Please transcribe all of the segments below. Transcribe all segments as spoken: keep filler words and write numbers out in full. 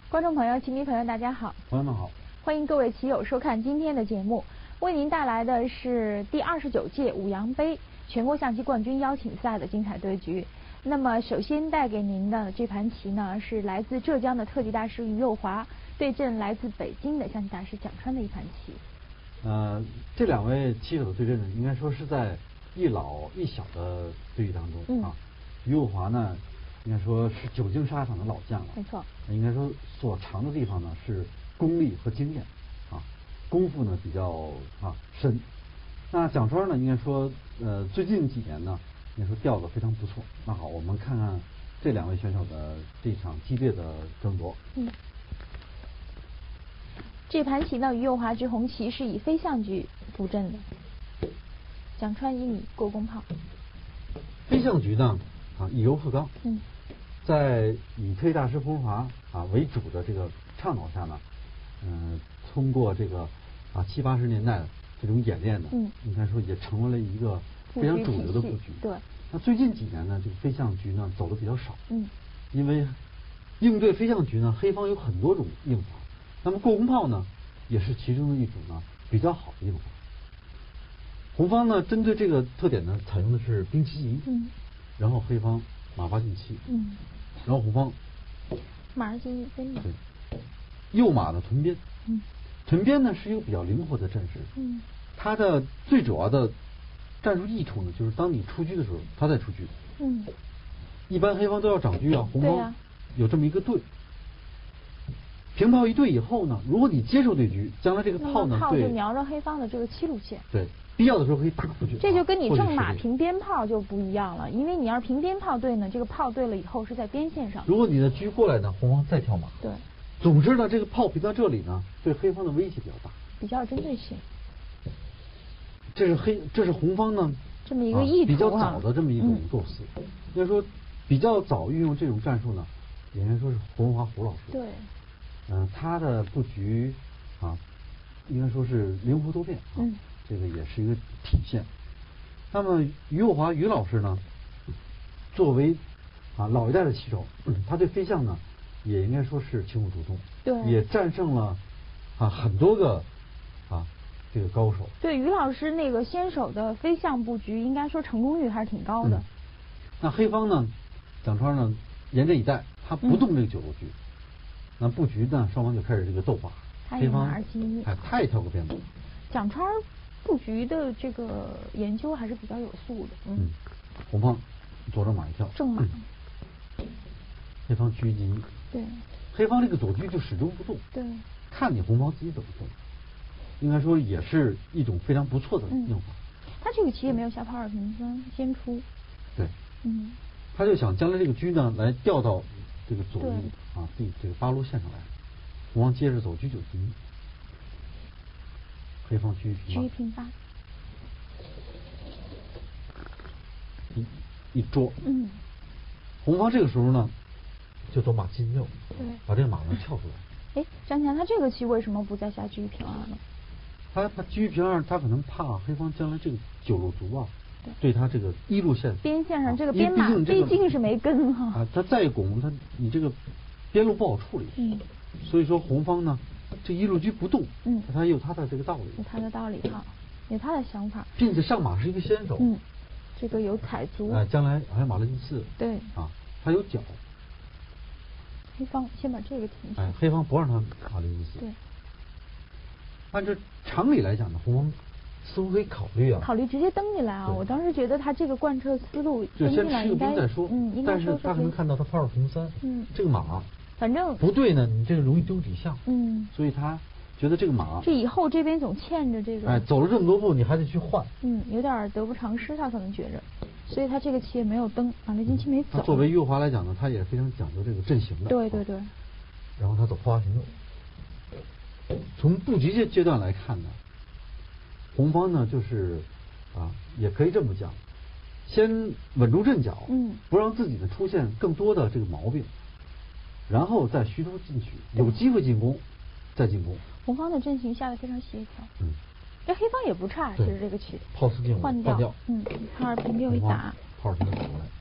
观众朋友、棋迷朋友，大家好， 朋友们好， 欢迎各位棋友收看今天的节目。为您带来的是第二十九届五羊杯全国象棋冠军邀请赛的精彩对局。那么，首先带给您的这盘棋呢，是来自浙江的特级大师于右华对阵来自北京的象棋大师蒋川的一盘棋。 呃，这两位棋手的对阵呢，应该说是在一老一小的对局当中、嗯、啊。于右华呢，应该说是久经沙场的老将了， 没错。 应该说所长的地方呢是功力和经验啊，功夫呢比较啊深。那蒋川呢，应该说呃最近几年呢，应该说调子非常不错。那好，我们看看这两位选手的这场激烈的争夺。 嗯。这盘棋呢，于右华执红棋是以飞象局布阵的，蒋川以米过宫炮。 飞象局呢？啊，以柔克刚。 嗯， 在以特级大师胡荣华啊为主的这个倡导下呢，嗯、呃，通过这个啊七八十年代这种演练呢，嗯，应该说也成为了一个非常主流的布局。 对。 那最近几年呢，这个飞象局呢走的比较少。 嗯。 因为应对飞象局呢，黑方有很多种应法，那么过宫炮呢，也是其中的一种呢比较好的应法。红方呢，针对这个特点呢，采用的是兵七移。嗯。然后黑方马八进七，嗯，然后红方马二进一分的， 对，右马的屯边， 嗯， 屯边呢是一个比较灵活的阵势， 嗯， 它的最主要的战术益处呢，就是当你出车的时候，它再出车， 嗯， 一般黑方都要长车啊，红方有这么一个对，平炮一对以后呢，如果你接受对局，将来这个炮呢， 炮就瞄着黑方的这个七路线， 对。必要的时候可以打出去， 这就跟你正马平边炮就不一样了，因为你要平边炮对呢，这个炮对了以后是在边线上。 如果你的车过来呢，红方再跳马。 对。 总之呢，这个炮平到这里呢，对黑方的威胁比较大， 比较有针对性。 这是黑，这是红方呢这么一个意图、啊、 比较早的这么一种构思。 嗯、 应该说，比较早运用这种战术呢，也应该说是胡荣华胡老师。 对。 嗯、呃，他的布局啊，应该说是灵活多变啊。嗯。这个也是一个体现。那么于右华于老师呢，作为啊老一代的棋手，嗯、他对飞象呢也应该说是情有独钟， 对， 也战胜了啊很多个啊这个高手。 对，于老师那个先手的飞象布局，应该说成功率还是挺高的。 嗯、那黑方呢，蒋川呢严阵以待，他不动这个九路局，嗯、那布局呢双方就开始这个斗法。黑方哎，他也跳个边路。 蒋川布局的这个研究还是比较有素的。嗯， 嗯红方左正马一跳， 正马， 嗯、黑方车一进一。 对， 黑方这个左车就始终不动。 对， 看你红方自己怎么动，应该说也是一种非常不错的应法。 嗯、他这个棋也没有下炮二平三，先出。 对， 嗯， 他就想将来这个车呢来调到这个左路啊第这个八路线上来，红方接着走车九进一。黑方车一平八， 一一捉， 嗯， 红方这个时候呢，就走马进六， 对， 把这个马呢跳出来。 哎，张强，他这个棋为什么不再下车平二呢？ 他他车平二，他可能怕黑方将来这个九路卒啊，对他这个一路线边线上这个边马毕竟是没跟哈啊，他再拱他，你这个边路不好处理， 嗯， 所以说红方呢。这一路车不动， 嗯， 他有他的这个道理， 有他的道理哈，有他的想法， 并且上马是一个先手， 嗯，这个有踩足， 哎，将来还有马六进四， 对， 啊，他有脚， 黑方先把这个停下， 哎，黑方不让他马六进四， 对， 按照常理来讲呢，红方似乎可以考虑啊， 考虑直接登进来啊，我当时觉得他这个贯彻思路， 就先吃个兵再说， 嗯，应该但是他可能看到他炮二平三， 嗯， 这个马。 反正不对呢，你这个容易丢底象。 嗯， 所以他觉得这个马， 这以后这边总欠着这个。 哎，走了这么多步，你还得去换。 嗯，有点得不偿失，他可能觉着，所以他这个棋也没有登，马六进七没走。 作为右华来讲呢，他也非常讲究这个阵型的。 对对对。 然后他走炮八平六。从布局阶阶段来看呢，红方呢就是啊，也可以这么讲，先稳住阵脚， 嗯， 不让自己呢出现更多的这个毛病。然后再徐出进取，有机会进攻，再进攻。 红方的阵型下的非常协调。 嗯。 这黑方也不差，其实这个棋。 炮四进五换掉。 换掉。 嗯，炮二平六一打。 炮二平六打过来。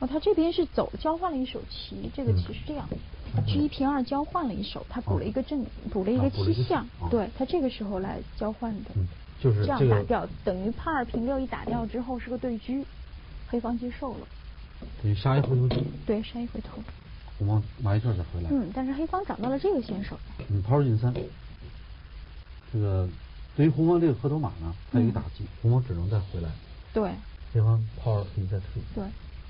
哦，他这边是走交换了一手棋，这个棋是这样，车一平二交换了一手，他补了一个正，补了一个七象，对他这个时候来交换的， 嗯，就是这样打掉，等于炮二平六一打掉之后是个对车，黑方接受了， 等于杀一回头车， 对，杀一回头， 红方麻一转再回来， 嗯，但是黑方找到了这个先手， 嗯，炮二进三，这个对于红方这个河头马呢，还有一个打击，红方只能再回来， 对， 黑方炮二可以再退， 对。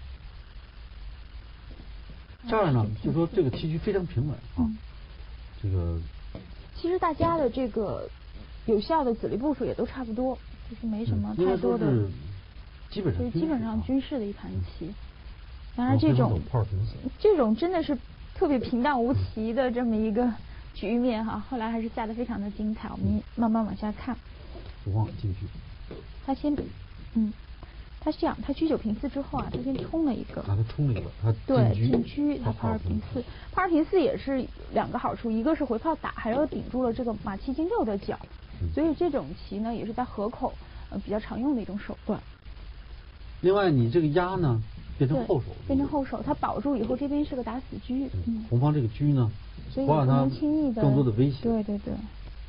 这儿呢，就说这个棋局非常平稳啊。 嗯、 这个其实大家的这个有效的子力部署也都差不多，就是没什么太多的， 嗯、基本上就是基本上军事的一盘棋。嗯、当然， 这种这种真的是特别平淡无奇的这么一个局面哈，后来还是下得非常的精彩。我们慢慢往下看。 红方进去。 他先，嗯。他是这样，他车九平四之后啊，他先冲了一个， 啊，他冲了一个，他对进车，他炮二平四，炮二平四也是两个好处，一个是回炮打，还有顶住了这个马七进六的角， 嗯、 所以这种棋呢也是在河口呃比较常用的一种手段。 另外，你这个压呢变成后手， 变成后手，他保住以后这边是个打死车， 嗯，红方这个车呢， 所以不让他轻易的更多的威胁， 对对对，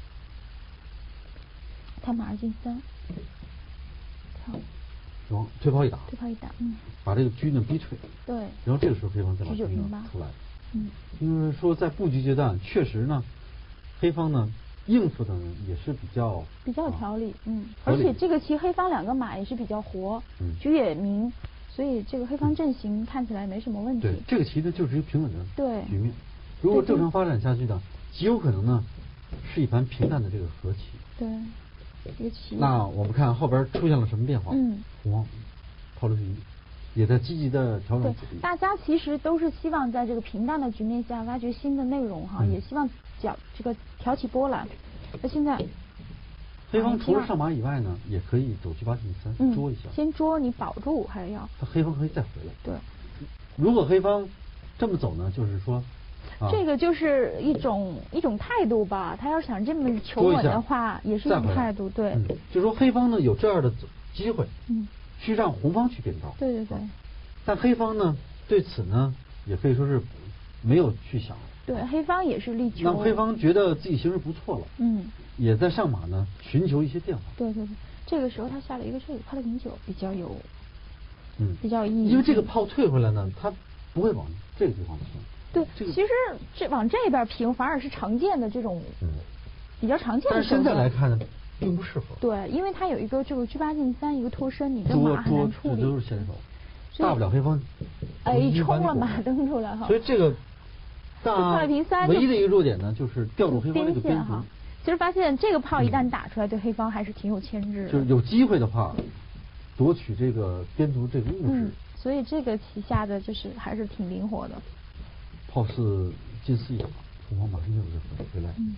他马二进三，跳。 退炮一打， 退炮一打，嗯， 把这个车呢逼退， 对， 然后这个时候黑方再把车呢出来，嗯，因为说在布局阶段，确实呢，黑方呢应付的也是比较比较有条理，嗯，而且这个棋黑方两个马也是比较活，嗯，局也明，所以这个黑方阵型看起来没什么问题。 对，这个棋呢就是一个平稳的对局面，如果正常发展下去呢，极有可能呢是一盘平淡的这个和棋。 对。这个棋， 那我们看后边出现了什么变化？ 嗯， 红方炮六十一，也在积极的调整。 对，大家其实都是希望在这个平淡的局面下挖掘新的内容哈，嗯、也希望搅这个挑起波澜。那现在， 黑方除了上马以外呢，也可以走车八进三、嗯、捉一下。 先捉你保住还要。 他黑方可以再回来。 对。 如果黑方这么走呢，就是说。 这个就是一种一种态度吧，他要想这么求稳的话，也是一种态度，对。 嗯，就说黑方呢有这样的机会， 嗯， 去让红方去变招。 对对对。 但黑方呢对此呢也可以说是没有去想。 对，黑方也是力求。 那黑方觉得自己形势不错了， 嗯， 也在上马呢寻求一些变化。 对对对，这个时候他下了一个这个炮六平九，比较有， 嗯， 比较有意义。 因为这个炮退回来呢，他不会往这个地方平。 对，这个、其实这往这边平反而是常见的这种，嗯，比较常见的。 但是现在来看呢，并不适合。 对，因为它有一个这个车八进三一个脱身，你的马很难处理。 这都是先手，大不了黑方哎一冲了马蹬出来哈。 所以这个大唯一的一个弱点呢，就是吊住黑方这个边哈。 其实发现这个炮一旦打出来，对黑方还是挺有牵制的。 就是有机会的话，夺取这个边卒这个物质。 嗯，所以这个棋下的就是还是挺灵活的。 炮四进四一打，红方马上就再回来。 嗯。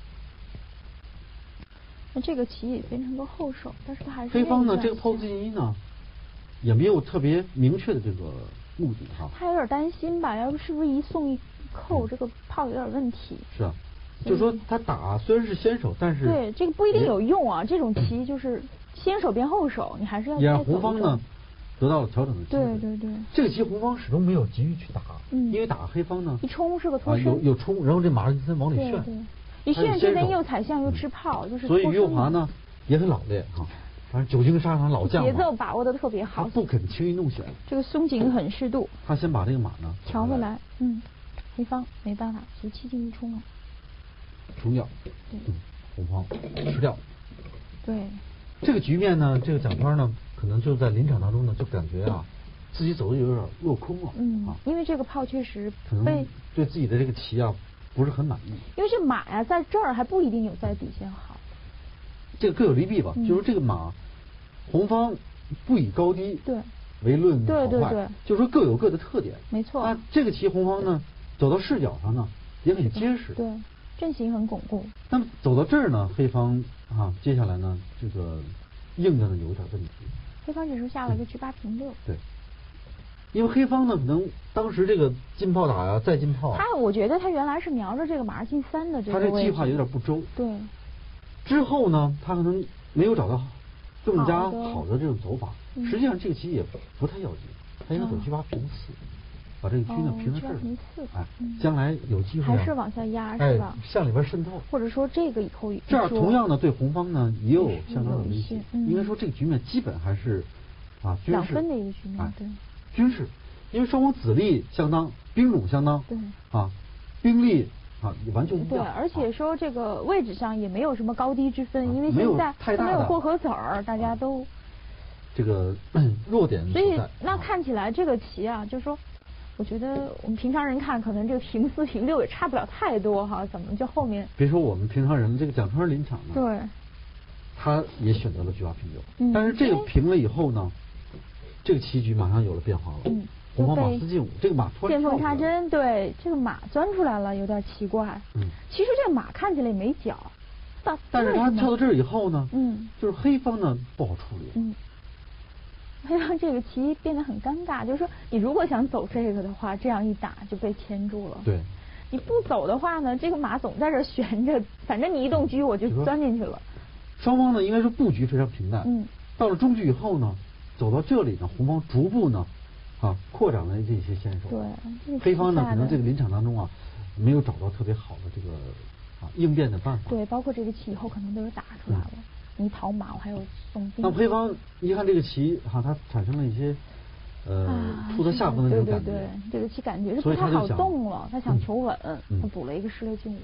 那这个棋也变成个后手，但是他还是黑方呢，这个炮四进一呢，也没有特别明确的这个目的哈。 他有点担心吧，要不是不是一送一扣，嗯、这个炮有点问题。 是啊，就说他打虽然是先手，但是对这个不一定有用啊。这种棋就是先手变后手，你还是要。 也让红方呢得到了调整的机会。 对对对。 这个棋红方始终没有急于去打， 嗯， 因为打黑方呢一冲是个脱身， 啊、有有冲，然后这马二进三往里旋。 对对。一旋这边又踩象又吃炮，就是。 所以于右华呢也很老练哈，反正久经沙场老将嘛， 节奏把握的特别好， 他不肯轻易弄险。 这个松紧很适度。 他先把这个马呢调回来，嗯，黑方没办法，就七进一冲了。 冲掉，嗯，红方吃掉。 对。 这个局面呢，这个蒋川呢，可能就在临场当中呢，就感觉啊，自己走的有点落空了。 嗯， 啊， 因为这个炮确实可能对自己的这个棋啊不是很满意。 因为这马呀、啊，在这儿还不一定有在底线好。 这个各有利弊吧，嗯、就是这个马，红方不以高低对为论好坏， 对对对， 就是说各有各的特点。 没错。 那这个棋红方呢，走到视角上呢也很结实。 对。阵型很巩固。 那么走到这儿呢，黑方啊，接下来呢，这个应的呢有一点问题。 黑方这时候下了一个车八平六。 对。因为黑方呢，可能当时这个进炮打呀，再进炮。 他我觉得他原来是瞄着这个马二进三的这个位置。 他这计划有点不周。 对。 之后呢，他可能没有找到更加好的这种走法。 嗯、 实际上这个棋也不太要紧。 他应该走车八平四，把这个车呢平在这儿，哎，将来有机会还是往下压是吧？ 向里边渗透， 或者说这个以后这样同样的对红方呢也有相当的威胁。 嗯、 应该说这个局面基本还是啊军事两分的一个局面， 哎、 对， 军事，因为双方子力相当，兵种相当， 对啊，兵力啊也完全一样。 对，而且说这个位置上也没有什么高低之分， 啊、 因为现在没有过河子儿，大家都。 这个弱点所以那看起来这个棋啊，就是说，我觉得我们平常人看，可能这个平四平六也差不了太多哈，怎么就后面？ 别说我们平常人，这个蒋川临场呢， 对， 他也选择了车八平六， 嗯、 但是这个平了以后呢，这个棋局马上有了变化了。 嗯， 红方马四进五，这个马突然见缝插针，对，这个马钻出来了，有点奇怪。 嗯， 其实这个马看起来也没脚，但但是他跳到这儿以后呢， 嗯， 就是黑方呢不好处理。 嗯。会让这个棋变得很尴尬，就是说，你如果想走这个的话，这样一打就被牵住了。 对， 你不走的话呢，这个马总在这悬着，反正你一动车我就钻进去了。 双方呢应该是布局非常平淡。 嗯。 到了中局以后呢，走到这里呢，红方逐步呢，啊，扩展了这些先手。 对。 黑方呢，可能这个临场当中啊，没有找到特别好的这个啊应变的办法。 对，包括这个棋以后可能都有打出来了。嗯，你跑马，我还有送兵。 那黑方一看这个棋，哈、啊，它产生了一些呃突在下风的那种感觉。 对对对，这个棋感觉是不太好动了，他想求稳， 嗯、 他补了一个士六进五。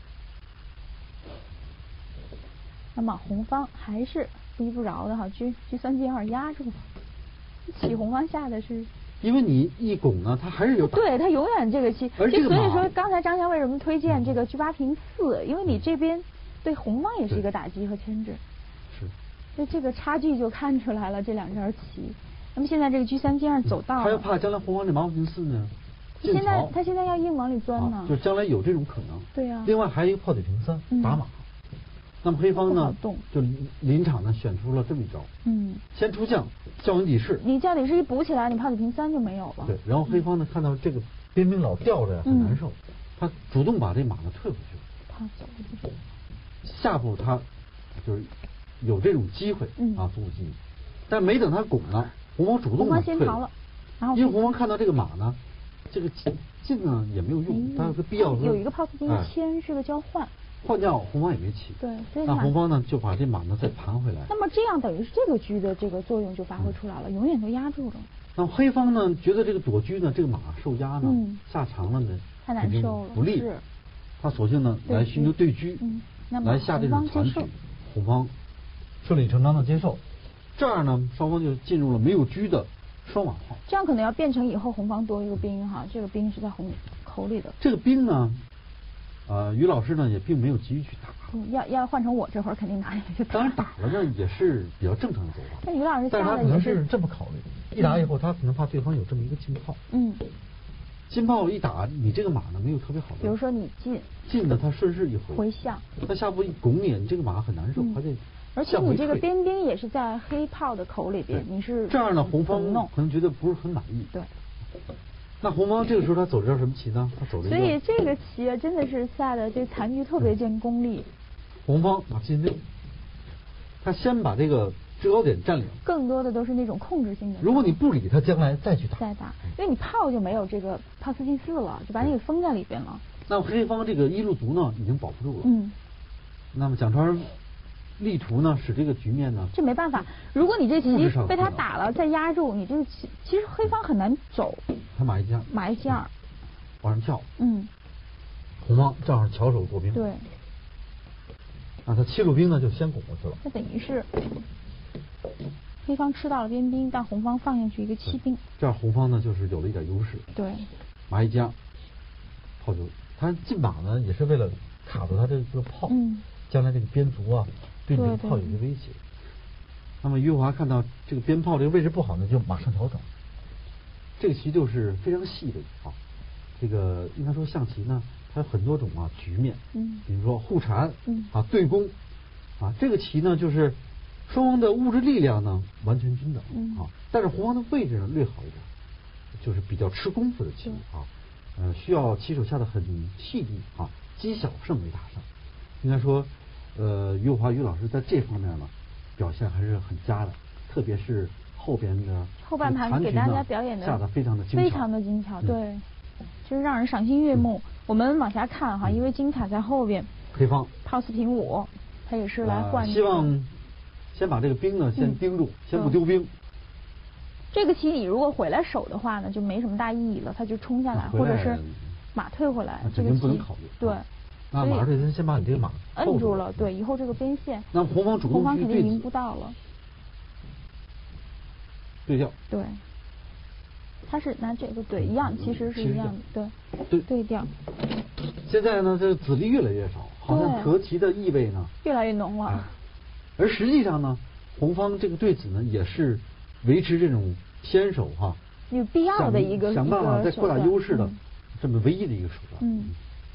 那么红方还是逼不着的哈，车车三进二压住。棋红方下的是。 因为你一拱呢，它还是有打。 对，它永远这个棋。 而这个所以说，刚才张翔为什么推荐这个车八平四？因为你这边对红方也是一个打击和牵制。 是， 所以这个差距就看出来了，这两张棋。那么现在这个车三进二走到了， 他要怕将来红方这马五进四呢？ 现在他现在要硬往里钻呢、 啊，就将来有这种可能。 对呀、啊。 另外还有一个炮嘴平三、嗯、打马，那么黑方呢就临场呢选出了这么一招， 嗯， 先出将，将稳底士。 你将底士一补起来，你炮嘴平三就没有了。 对，然后黑方呢、嗯、看到这个边兵老吊着很难受，嗯、他主动把这马呢退回去了。 他走不去。 下步他就是有这种机会、 嗯、 啊，卒进，但没等他拱呢，红方主动的退了，然后因为红方看到这个马呢，这个进呢也没有用，他、嗯、有个必要有一个炮四进牵、哎、是个交换， 换将红方也没起， 对，所以那红方呢就把这马呢再盘回来。 那么这样等于是这个车的这个作用就发挥出来了，嗯、永远都压住了。 那么黑方呢觉得这个躲车呢，这个马受压呢， 嗯、 下长了呢太难受了， 不利，他索性呢来寻求对车。 嗯来下这种残局，红方顺理成章的接受，这样呢，双方就进入了没有车的双马炮。 这样可能要变成以后红方多一个兵哈，这个兵是在红口里的。 这个兵呢，呃，于老师呢也并没有急于去打。 嗯，要要换成我这会儿肯定拿下来就打。 当然打了呢也是比较正常的走法。 那于老师但是他可能是这么考虑的，一打以后他可能怕对方有这么一个进炮。 嗯。 金炮一打，你这个马呢没有特别好的。 比如说你进进呢，它顺势一回回向， 它下步一拱你，你这个马很难受， 嗯、 而且而且你这个边兵也是在黑炮的口里边，你是这样呢，红方可能觉得不是很满意。 对。 那红方这个时候他走这招什么棋呢？他走了一个。 所以这个棋啊，真的是下的这残局特别见功力。 红方马进六，他先把这个制高点占领， 更多的都是那种控制性的。 如果你不理他，将来再去打， 再打，因为你炮就没有这个炮四进四了，就把你给封在里边了。 那黑方这个一路卒呢，已经保不住了。 嗯。 那么蒋川力图呢，使这个局面呢， 这没办法。如果你这棋被他打了，再压住，你这个棋其实黑方很难走。 他马一进二， 马一进二， 往上跳。 嗯。 红方正好巧手过兵。 对。 那他七路兵呢，就先拱过去了。 这等于是黑方吃到了边兵，但红方放进去一个七兵。 这样红方呢，就是有了一点优势。 对。 马一进二，炮就他进马呢，也是为了卡住他这个炮。 嗯。 将来这个边卒啊，对这个炮有些威胁。那么于华看到这个边炮这个位置不好呢，就马上调整。这个棋就是非常细的啊。这个应该说象棋呢，它有很多种啊局面。 嗯。 比如说互缠。 嗯。 啊，对攻。啊，这个棋呢，就是双方的物质力量呢完全均等。 嗯。 啊，但是红方的位置呢略好一点，就是比较吃功夫的棋啊。呃，需要棋手下的很细腻啊，积小胜为大胜。应该说。呃，于华于老师在这方面呢，表现还是很佳的，特别是后边的后半盘给大家表演的下的非常的精巧， 非常的精巧，对，嗯、就是让人赏心悦目。嗯、我们往下看哈，因为精彩在后边。 黑方炮四平五，他也是来换、 呃。希望先把这个兵呢先盯住，嗯、先不丢兵。 这个棋你如果回来守的话呢，就没什么大意义了，他就冲下来，或者是马退回来，这个棋不能考虑。 对。 那马退先先把你这个马摁住了，对，以后这个边线， 那红方主动红方肯定赢不到了。 对调。 对。他是拿这个对一样，其实是一样的，对。对。对调。 现在呢，这个子力越来越少，好像和棋的意味呢越来越浓了。 哎、而实际上呢，红方这个对子呢也是维持这种先手哈， 有必要的一个想办法再扩大优势的、 嗯、 这么唯一的一个手段。 嗯。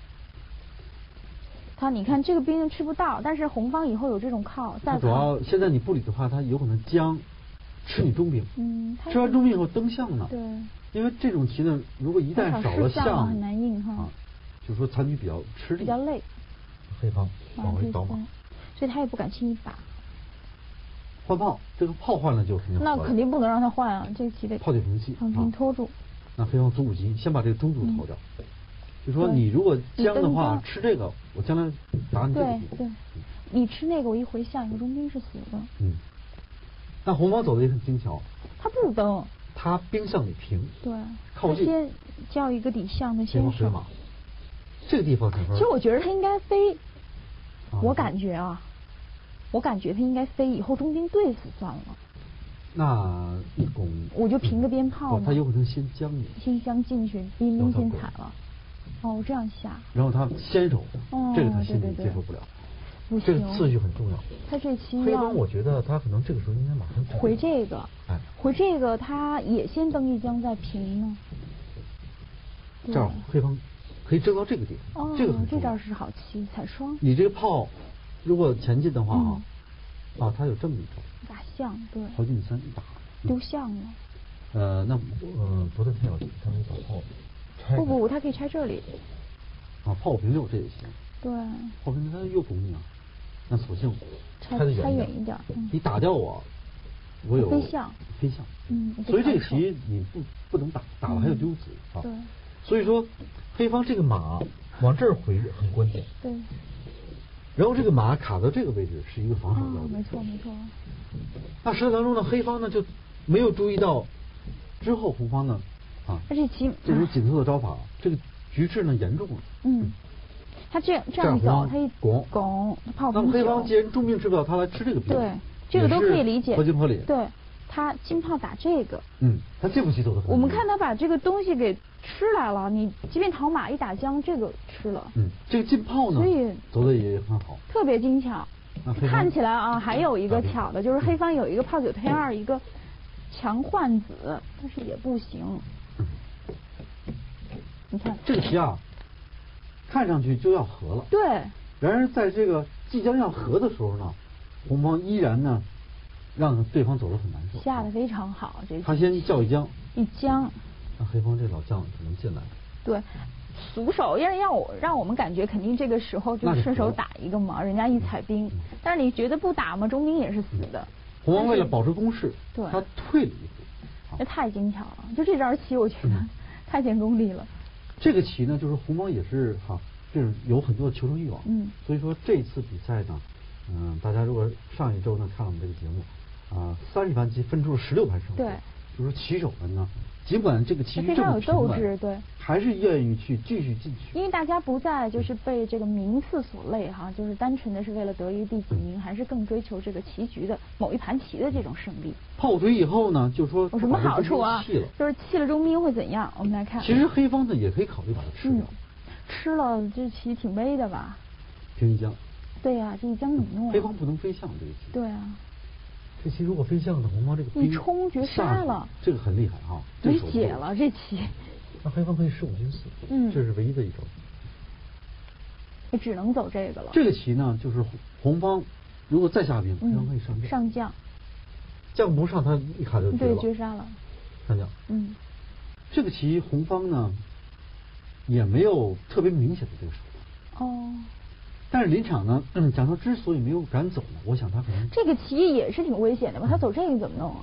他你看这个兵吃不到，但是红方以后有这种靠，再主要现在你不理的话，他有可能将吃你中兵。 嗯。 吃完中兵以后登象呢？ 对。 因为这种棋呢，如果一旦少了象， 很难应哈。 啊，就说残局比较吃力， 比较累。 黑方往回倒马， 所以他也不敢轻易打。 换炮，这个炮换了就肯定。 那肯定不能让他换啊，这个棋得。 炮对平气。 长平拖住。 那黑方卒五级，先把这个中卒投掉。嗯、就说你如果将的话，吃这个，我将来打你这个。 对对，你吃那个，我一回象，一个中兵是死的。 嗯。那红方走的也很精巧。 他不登。 他兵象里平。 对。 靠近。 先叫一个底象的先手。 马。这个地方其实我觉得他应该飞，啊、我感觉啊，我感觉他应该飞，以后中兵对死算了。 那一拱， 我就平个鞭炮嘛。他有可能先将你， 先将进去，兵兵先踩了。哦，这样下。 然后他先手， 哦、 这个他心里对对对接受不了。 不这个次序很重要。 他这期黑方，我觉得他可能这个时候应该马上回这个， 哎， 回这个他也先登一将再平呢。 这样黑方可以争到这个点， 哦、 这个很这招是好棋，踩双。 你这个炮如果前进的话啊， 嗯、 啊，他有这么一招。 打象，对。 豪进三一打。 丢象了。 呃，那呃不对，太有力，他没把炮拆。 不不不，他可以拆这里。 啊，炮五平六这也行。 对。 炮平六他又拱你啊，那索性拆的远一点。 你打掉我，我有飞象。 飞象。 嗯。 所以这个棋你不不能打，打了还有丢子啊。 对。 所以说，黑方这个马往这儿回很关键。 对。 然后这个马卡到这个位置是一个防守要点。没错没错。 那实战当中呢，黑方呢就没有注意到之后红方呢啊， 而且棋这种紧凑的招法，这个局势呢严重了。 嗯。他这样这样一走，他一拱拱，炮那么黑方既然中兵吃不了，他来吃这个兵。 对，这个都可以理解。 合情合理。 对。他金炮打这个， 嗯，他这步棋走的很。 我们看他把这个东西给吃来了，你即便讨马一打将，这个吃了。 嗯，这个进炮呢， 所以走的也很好， 特别精巧。看起来啊，还有一个巧的，就是黑方有一个炮九推二，一个强换子，但是也不行。 嗯、 你看这个棋啊，看上去就要和了。 对。 然而在这个即将要和的时候呢，红方依然呢。让对方走得很难受， 下的非常好，这他先叫一将， 一将， 那黑方这老将可能进来， 对，俗手，因为让我让我们感觉肯定这个时候就顺手打一个嘛，人家一踩兵，嗯、但是你觉得不打吗？中兵也是死的。 红方为了保持攻势， 对， 他退了一步， 这太精巧了，就这招棋我觉得、嗯、太见功力了。 这个棋呢，就是红方也是哈，就是有很多的求胜欲望， 嗯， 所以说这次比赛呢，嗯、呃，大家如果上一周呢看了我们这个节目。啊，三十盘棋分出了十六盘胜负。 对， 就是说棋手们呢，尽管这个棋局这么平稳，对， 还是愿意去继续进去。 因为大家不再就是被这个名次所累哈，就是单纯的是为了得一个第几名，嗯、还是更追求这个棋局的某一盘棋的这种胜利。 炮锤以后呢，就说有什么好处啊？ 弃了， 就是弃了中兵会怎样？我们来看。 其实黑方呢也可以考虑把它吃掉。 嗯、吃了这棋挺危的吧？ 平一将。 对呀、啊，这一将怎么弄、啊？ 黑方不能飞象这个棋。 对啊。 这棋如果飞象呢，红方这个兵一冲绝杀了， 这个很厉害哈， 没解了这棋。 那黑方可以十五进四， 嗯， 这是唯一的一招。 也只能走这个了。 这个棋呢，就是红方如果再下兵，黑方可以上将。上将。 将不上，他一卡就绝了。 对，绝杀了。 上将。 嗯。 这个棋红方呢，也没有特别明显的这个手段。 哦。 但是临场呢，嗯，蒋涛之所以没有敢走呢，我想他可能这个棋也是挺危险的吧？他走这个怎么弄啊？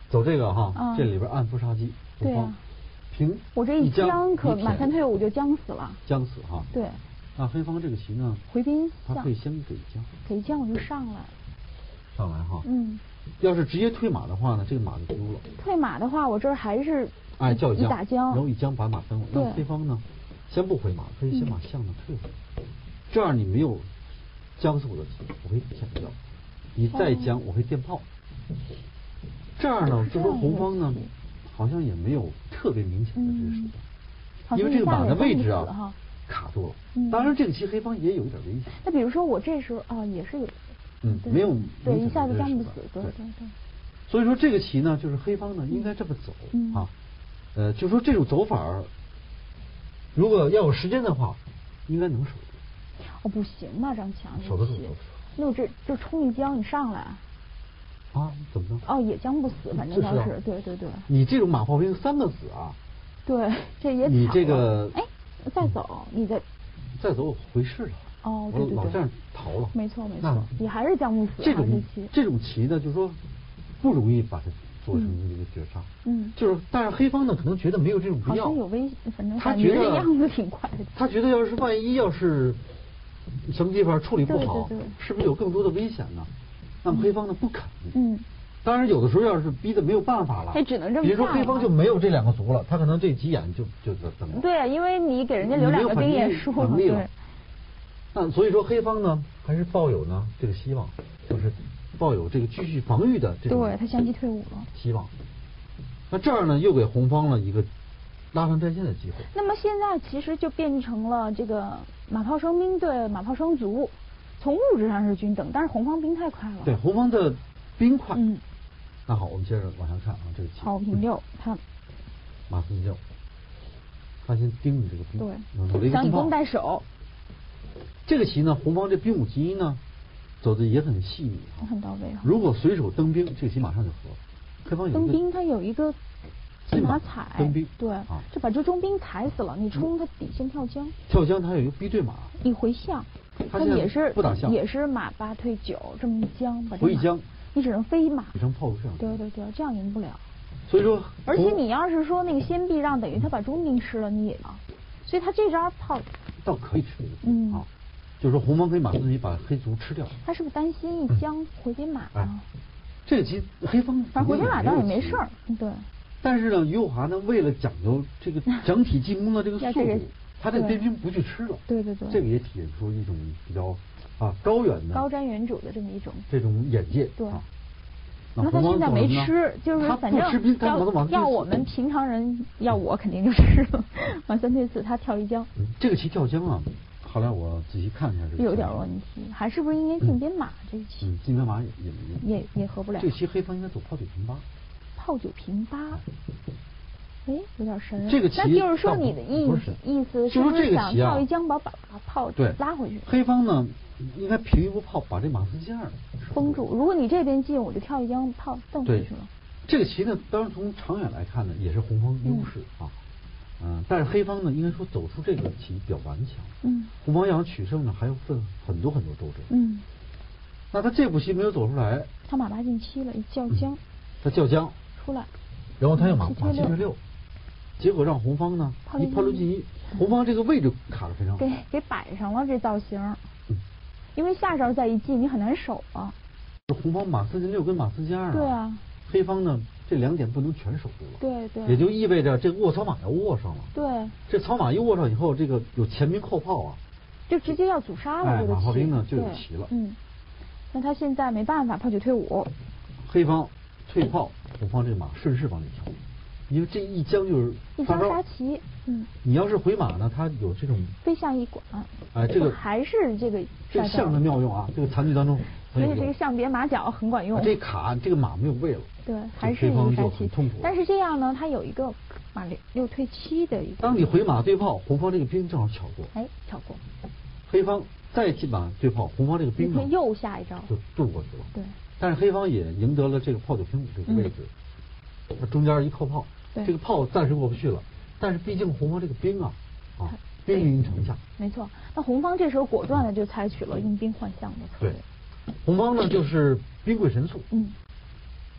走这个哈， 嗯、 这里边暗伏杀机， 对呀、啊， 平我这一将可马三退五就将死了， 将死哈。 对。 那黑方这个棋呢？ 回兵他可以先给将， 给将我就上来， 上来哈。 嗯。 要是直接退马的话呢，这个马就丢了。 退马的话，我这儿还是哎叫一打将， 然后一将把马分了。那黑方呢，先不回马，可以先把象呢退回来，嗯、这样你没有将死我的棋，我可以舔掉。你再将，我会电炮。这样呢，就说红方呢，好像也没有特别明显的这个手段，因为这个马的位置啊卡住了。当然，这个棋黑方也有一点危险。 那比如说我这时候啊，也是有， 嗯，没有对一下子将不死，对对对。 所以说这个棋呢，就是黑方呢应该这么走啊，呃，就说这种走法，如果要有时间的话，应该能守住。 哦，不行啊，张强， 守得住，守得住。 那我这就冲一将，你上来。 啊？怎么着？ 哦，也将不死，反正倒是，是对对对。 你这种马炮兵三个子啊？ 对，这也你这个哎，再走，你再再走回事了。 哦，对对对， 老这样逃了。 没错没错，你还是将不死。 这种这种棋呢，就是说不容易把它做成一个绝杀。 嗯。 就是，但是黑方呢，可能觉得没有这种必要。 好像有危，反正他觉得样子挺快的。 他觉得要是万一要是什么地方处理不好， 对对对是不是有更多的危险呢？那么黑方呢不肯。 嗯。 当然，有的时候要是逼得没有办法了， 他只能这么。 比如说黑方就没有这两个卒了，他可能这急眼就就等了。 对，因为你给人家留两个兵也输了。 对。那所以说黑方呢还是抱有呢这个希望，就是抱有这个继续防御的这种。 对他相继退伍了。 希望。那这样呢又给红方了一个拉上战线的机会。 那么现在其实就变成了这个马炮生兵对马炮生卒，从物质上是均等，但是红方兵太快了。 对，红方的兵快。 嗯。 那好，我们接着往下看啊，这个棋。 好，平六，他马四进六，他先盯着这个兵， 对，想以攻代守。 这个棋呢，红方这兵五进一呢，走的也很细腻， 很到位。 如果随手登兵，这个棋马上就和。黑方有登兵，他有一个骑马踩登兵， 对，啊，就把这中兵踩死了。你冲他底线跳将， 跳将他有一个逼对马， 一回象， 他也是不打象， 也是马八退九这么一将，把回一将。 你只能飞马， 你上炮这样， 对对对，这样赢不了。 所以说， 而且你要是说那个先避让，等于他把中兵吃了，你也啊，所以他这招炮倒可以吃， 嗯啊，就是说红方可以马四进把黑卒吃掉。 他是不是担心一将回兵马啊？ 这个棋黑方反正回兵马倒也没事儿，对。 但是呢，于右华呢，为了讲究这个整体进攻的这个速度，他这个边兵不去吃了， 对对对， 这个也体现出一种比较。啊，高远的高瞻远瞩的这么一种这种眼界， 对。 啊、 那他现在没吃，就是反正要要我们平常人，要我肯定就吃了。马三退四，他跳一将。 嗯、这个棋跳将啊，后来我仔细看一下这个。 有点问题，还是不是因为进边马这个棋？ 嗯，进边马也也也也合不了。 这个棋黑方应该走炮九平八。 炮九平八。哎，有点神。 这个棋， 那就是说你的意思意思是不是想跳一将把把把炮拉回去？ 黑方呢？应该平一步炮把这马四进二封住。如果你这边进，我就跳一将炮蹬回去了。 这个棋呢，当然从长远来看呢，也是红方优势、嗯、啊。嗯，但是黑方呢，应该说走出这个棋比较顽强。 嗯。 红方要想取胜呢，还要分很多很多斗争。 嗯。 那他这步棋没有走出来。 他马八进七了，一叫将。嗯、 他叫将。 出来。 然后他要马马七退六。结果让红方呢一炮六进一，红方这个位置卡得非常好。 给给摆上了这造型。嗯。因为下招再一进，你很难守啊。 红方马四进六跟马四进二、啊， 对啊。 黑方呢，这两点不能全守住了。 对对。 也就意味着这个卧槽马要卧上了。 对。 这草马一卧上以后，这个有前兵后炮啊， 就直接要阻杀了。 哎， 这个马炮兵呢就有棋了。 嗯。那他现在没办法，炮九退五。 黑方退炮，红方这个马顺势往里跳。因为这一将就是一将杀棋，嗯， 你要是回马呢，它有这种飞象一管， 哎，这个还是这个这个象的妙用啊，这个残局当中， 所以这个象别马脚很管用。 这卡这个马没有位了， 对，还是一个杀棋， 痛苦。 但是这样呢，它有一个马六六退七的一个。 当你回马对炮，红方这个兵正好巧过， 哎，巧过。 黑方再进马对炮，红方这个兵呢又下一招就渡过去了。 对， 但是黑方也赢得了这个炮九平五这个位置，它、嗯、中间一扣炮。这个炮暂时过不去了，但是毕竟红方这个兵啊，啊，兵临城下。 没错，那红方这时候果断的就采取了用兵换象的策略。 对，红方呢就是兵贵神速。 嗯。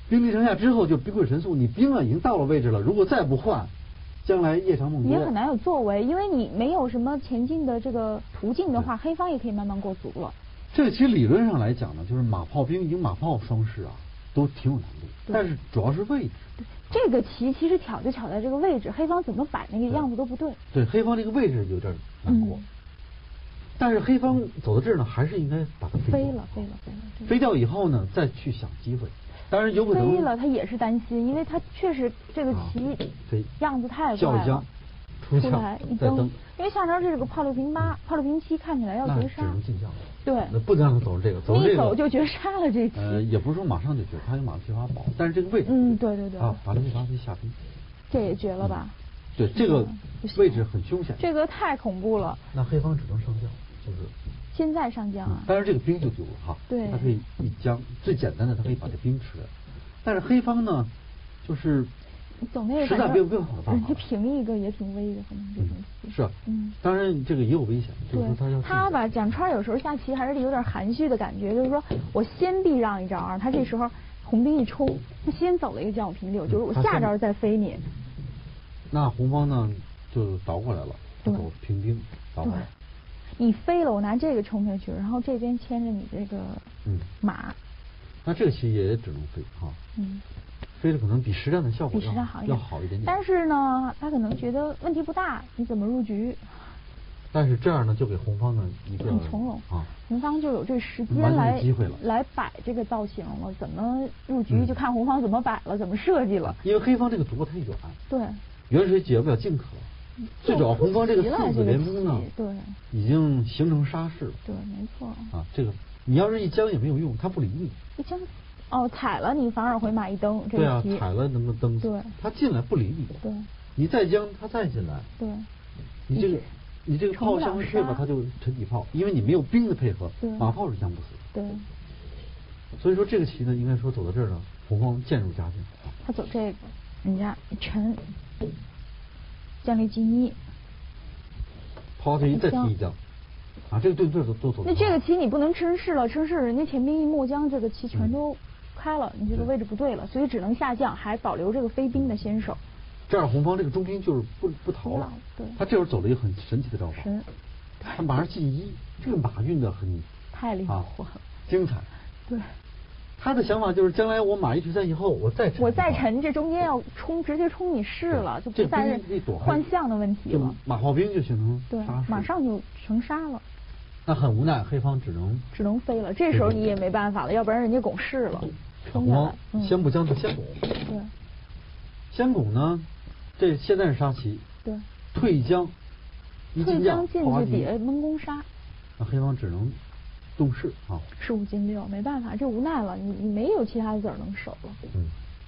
兵临城下之后就兵贵神速，你兵啊已经到了位置了，如果再不换，将来夜长梦多。 也很难有作为，因为你没有什么前进的这个途径的话，黑方也可以慢慢过卒了。 这个其实理论上来讲呢，就是马炮兵赢马炮双式啊，都挺有难度，但是主要是位置。 这个棋其实巧就巧在这个位置，黑方怎么摆那个样子都不对。 对，黑方这个位置有点难过。嗯，但是黑方走到这儿呢，还是应该把它飞飞了，飞了，飞了。 飞掉以后呢，再去想机会。当然有可能飞了，他也是担心，因为他确实这个棋样子太怪了。 出来一蹬，因为下招这个炮六平八、炮六平七看起来要绝杀， 只能进将。 对， 那不能让他走这个，走这个一走就绝杀了这棋。 呃，也不是说马上就绝，他有马缺乏保，但是这个位置， 嗯，对对对， 啊，把这个八飞下兵， 这也绝了吧？ 对，这个位置很凶险， 这个太恐怖了。 那黑方只能上将，就是现在上将啊。 但是这个兵就丢了哈， 对， 他可以一将，最简单的他可以把这兵吃了，但是黑方呢，就是总那个实在没有更好的办法， 人家平一个也挺危的，可能这种棋。 是啊，嗯，当然这个也有危险，就是说他要他吧，蒋川有时候下棋还是有点含蓄的感觉，就是说我先避让一招啊，他这时候红兵一冲，他先走了一个将我平六，就是我下招再飞你。 那红方呢就倒过来了，走平兵倒过来。 你飞了，我拿这个冲下去，然后这边牵着你这个马。 那这个棋也只能飞哈。嗯。飞的可能比实战的效果比实战好一点， 要好一点点。 但是呢，他可能觉得问题不大，你怎么入局？ 但是这样呢，就给红方呢一个很从容啊， 红方就有这时间来来摆这个造型了，怎么入局、嗯、就看红方怎么摆了，怎么设计了。 因为黑方这个卒太远， 对， 远水解不了近渴。最主要红方这个四子联兵呢， 对， 已经形成杀势了。 对，没错。 啊，这个你要是一将也没有用，他不理你。 一将。哦，踩了你反而回马一蹬，这个对啊，踩了能够蹬死。 对， 他进来不理你。 对， 你再将他再进来。 对， 你这个你这个炮相会退吧，他就沉底炮，因为你没有兵的配合，马炮是将不死。 对。 所以说这个棋呢，应该说走到这儿呢，红方渐入佳境。 他走这个，人家沉，将离进一， 炮这一再提一将。啊，这个对对都都走。 那这个棋你不能称势了，称势人家前兵一末将，这个棋全都开了，嗯、你这个位置不对了，所以只能下将，还保留这个飞兵的先手。 这样红方这个中兵就是不不逃了， 对， 他这会儿走了一个很神奇的招法， 神， 他马上进一，这个马运的很太灵活了、啊， 精彩。 对， 他的想法就是将来我马一退三以后，我再沉， 我再沉，这中间要冲，直接冲你士了，就不再是换象的问题了， 马炮兵就形成对，马上就成杀了。 那很无奈，黑方只能只能飞了。这时候你也没办法了，要不然人家拱士了。 红方先不将就先拱。 对。 先拱呢，这现在是杀棋。 对。 退将， 退将进去底下蒙攻杀。 那黑方只能动士啊。 士五进六，没办法，这无奈了，你你没有其他的子儿能守了。 嗯。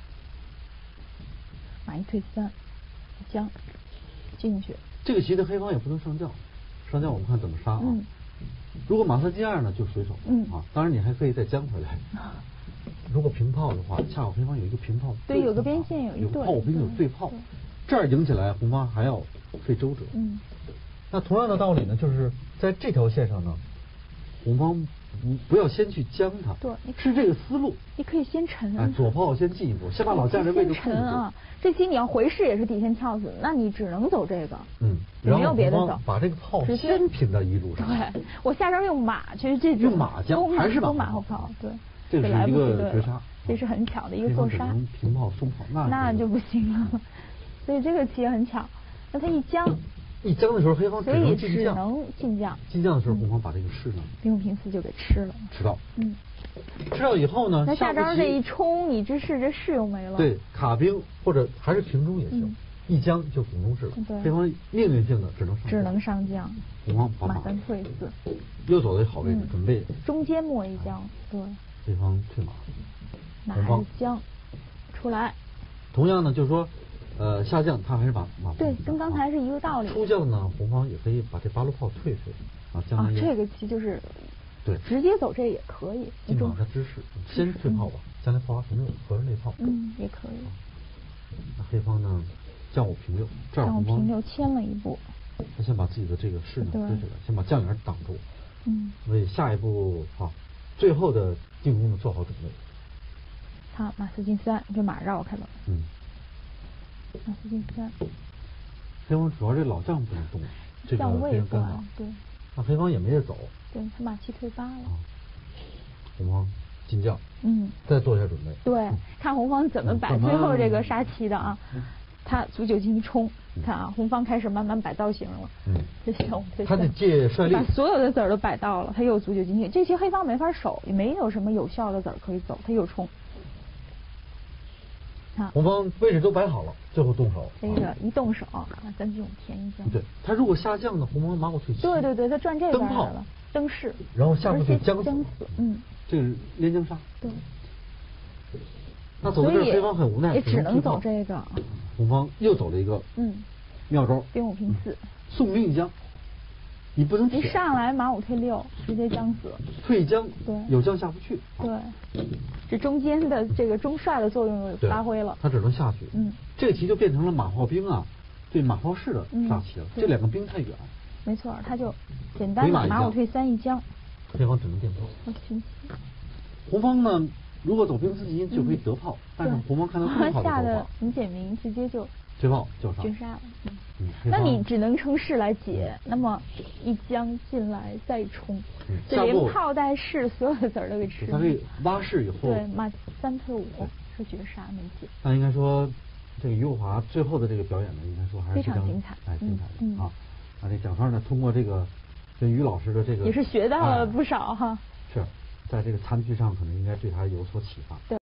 马一退三，将进去。 这个棋的黑方也不能上将，上将我们看怎么杀啊。嗯。如果马三进二呢，就水手，嗯啊，当然你还可以再将回来。如果平炮的话，恰好黑方有一个平炮， 对，有个边线有一有炮兵有对炮，这儿赢起来，红方还要费周折。 嗯， 那同样的道理呢，就是在这条线上呢，红方不不要先去将它， 对， 是这个思路。 你可以先沉， 哎，左炮先进一步，先把老将这位置控制啊。这棋你要回士也是底线翘死，那你只能走这个， 嗯， 没有别的走， 把这个炮先平在一路上。 对，我下招用马，其实这种用马将还是把马后炮，对， 这是一个绝杀， 这是很巧的一个错杀。 平炮松炮，那那就不行了。所以这个棋也很巧，那他一将， 一将的时候黑方只能进将， 只能进将。 进将的时候红方把这个士呢， 兵五平四就给吃了， 吃到， 嗯。 吃到以后呢， 那下招这一冲，你这士这士又没了。 对，卡兵或者还是平中也行，嗯、一将就拱中士了。 对， 黑方命运性的只能上只能上将。 红方把马三退四， 又走到好位置，嗯、准备中间末一将，对。 黑方退马， 马还是将出来。 同样呢，就是说，呃，下将他还是把马对，跟刚才是一个道理。 出将呢，红方也可以把这八路炮退退啊，将来、 啊、这个棋就是。 对， 直接走这也可以。 进马的知识，先退炮吧，将来炮八平六，合着内炮。 嗯，也可以。 那黑方呢，将五平六，这样将五平六牵了一步。 他先把自己的这个士呢推出来，先把将领挡住。 嗯。 为下一步啊，最后的进攻呢做好准备。 看马四进三，这马绕开了。 嗯。 马四进三。 黑方主要这老将不能动，这个将位非常尴尬。 对。 那黑方也没得走。 对他马七退八了。 啊。红方进将。 嗯。 再做一下准备。 对，看红方怎么摆最后这个杀棋的啊。他卒九进一冲，看啊，红方开始慢慢摆造型了。 嗯。 这行，这他得借帅力， 把所有的子儿都摆到了，他又卒九进一，这棋黑方没法守，也没有什么有效的子儿可以走，他又冲。啊。 红方位置都摆好了，最后动手。 这个一动手啊，咱这种便宜将。 对，他如果下将呢，红方马五退七。 对对对，他转这边来了，登士。 然后下步就将死，嗯。 这个是连将杀。 对。 那走到这儿，黑方很无奈， 也只能走这个。 红方又走了一个嗯妙招， 兵五平四， 送兵一将，你不能一上来马五退六，直接将死。 退将， 对， 有将下不去。 对，这中间的这个中帅的作用发挥了， 他只能下去。 嗯， 这个棋就变成了马炮兵啊对马炮士的杀棋了，这两个兵太远。 没错，他就简单的马五退三一将， 黑方只能垫炮。 红方呢？如果走兵四进一就可以得炮，但是红方看到更好的下的很简明，直接就追炮叫杀， 绝杀了。 嗯， 那你只能乘势来解，那么一将进来再冲，就连炮带士所有的子儿都给吃。 他可以挖士以后， 对，马三退五是绝杀没解。 那应该说，这个于国华最后的这个表演呢，应该说还是非常精彩， 哎，精彩的啊。啊，这蒋川呢，通过这个跟于老师的这个也是学到了不少哈。 是在这个残局上，可能应该对他有所启发。 对。